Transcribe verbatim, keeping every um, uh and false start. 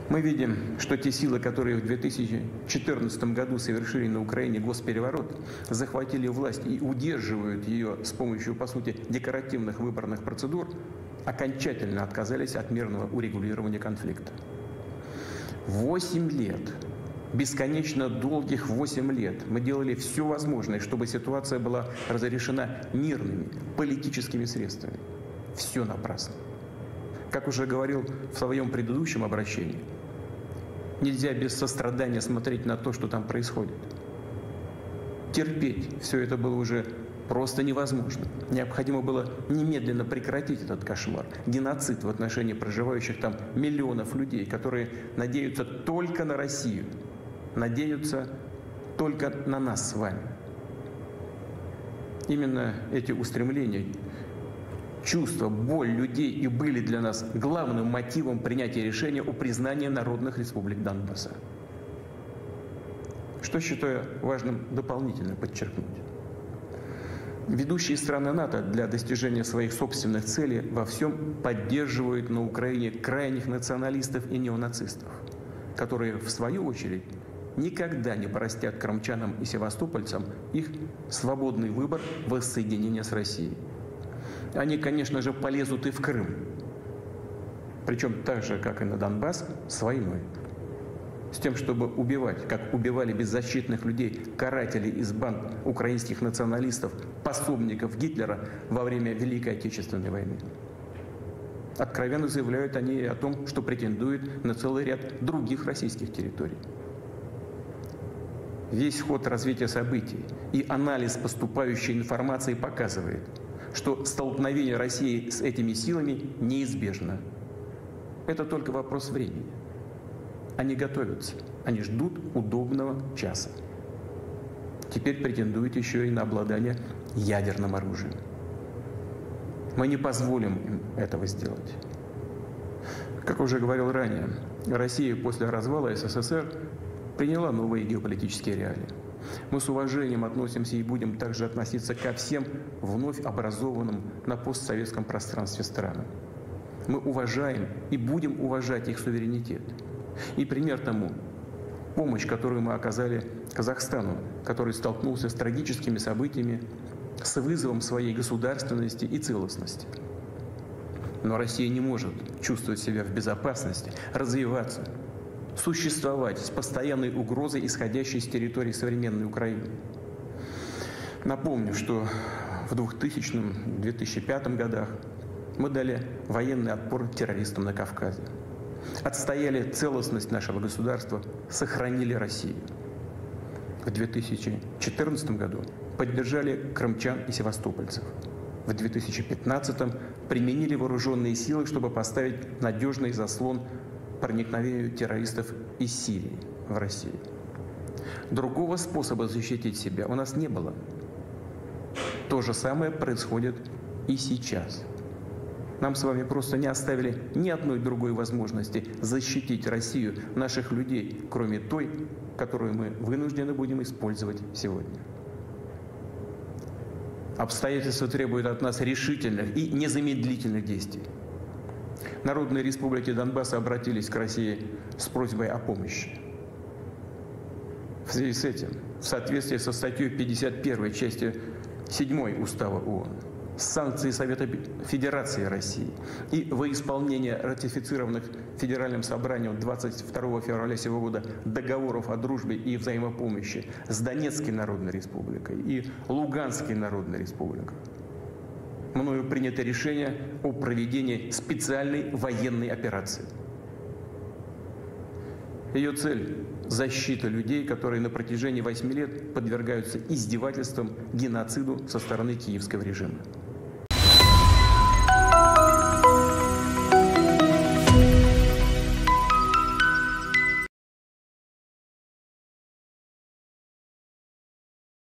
Мы видим, что те силы, которые в две тысячи четырнадцатом году совершили на Украине госпереворот, захватили власть и удерживают ее с помощью, по сути, декоративных выборных процедур, окончательно отказались от мирного урегулирования конфликта. Восемь лет, бесконечно долгих восемь лет мы делали все возможное, чтобы ситуация была разрешена мирными политическими средствами. Все напрасно. Как уже говорил в своем предыдущем обращении, нельзя без сострадания смотреть на то, что там происходит. Терпеть все это было уже просто невозможно. Необходимо было немедленно прекратить этот кошмар, геноцид в отношении проживающих там миллионов людей, которые надеются только на Россию, надеются только на нас с вами. Именно эти устремления, чувства, боль людей и были для нас главным мотивом принятия решения о признании народных республик Донбасса. Что считаю важным дополнительно подчеркнуть. Ведущие страны НАТО для достижения своих собственных целей во всем поддерживают на Украине крайних националистов и неонацистов, которые, в свою очередь, никогда не простят крымчанам и севастопольцам их свободный выбор воссоединения с Россией. Они, конечно же, полезут и в Крым, причем так же, как и на Донбасс, с войной. С тем, чтобы убивать, как убивали беззащитных людей, каратели из банд украинских националистов, пособников Гитлера во время Великой Отечественной войны. Откровенно заявляют они о том, что претендуют на целый ряд других российских территорий. Весь ход развития событий и анализ поступающей информации показывает, что столкновение России с этими силами неизбежно. Это только вопрос времени. Они готовятся, они ждут удобного часа. Теперь претендуют еще и на обладание ядерным оружием. Мы не позволим им этого сделать. Как уже говорил ранее, Россия после развала СССР приняла новые геополитические реалии. Мы с уважением относимся и будем также относиться ко всем вновь образованным на постсоветском пространстве странам. Мы уважаем и будем уважать их суверенитет. И пример тому – помощь, которую мы оказали Казахстану, который столкнулся с трагическими событиями, с вызовом своей государственности и целостности. Но Россия не может чувствовать себя в безопасности, развиваться, существовать с постоянной угрозой, исходящей с территории современной Украины. Напомню, что в двухтысячном — две тысячи пятом годах мы дали военный отпор террористам на Кавказе. Отстояли целостность нашего государства, сохранили Россию. В две тысячи четырнадцатом году поддержали крымчан и севастопольцев. В две тысячи пятнадцатом применили вооруженные силы, чтобы поставить надежный заслон проникновению террористов из Сирии в Россию. Другого способа защитить себя у нас не было. То же самое происходит и сейчас. Нам с вами просто не оставили ни одной другой возможности защитить Россию, наших людей, кроме той, которую мы вынуждены будем использовать сегодня. Обстоятельства требуют от нас решительных и незамедлительных действий. Народные республики Донбасса обратились к России с просьбой о помощи. В связи с этим, в соответствии со статьей пятьдесят первой части седьмой Устава ООН, санкции Совета Федерации России и во исполнение ратифицированных Федеральным собранием двадцать второго февраля сего года договоров о дружбе и взаимопомощи с Донецкой Народной Республикой и Луганской Народной Республикой, мною принято решение о проведении специальной военной операции. Ее цель – защита людей, которые на протяжении восьми лет подвергаются издевательствам, геноциду со стороны киевского режима.